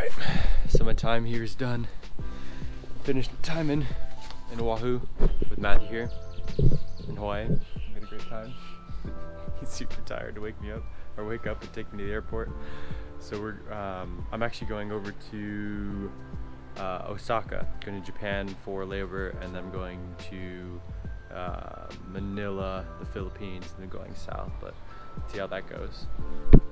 Alright, so my time here is done. Finished time in Oahu with Matthew here in Hawaii. We had a great time. He's super tired to wake me up, or wake up and take me to the airport. So I'm actually going over to Osaka, going to Japan for layover, and then I'm going to Manila, the Philippines, and then going south, but see how that goes.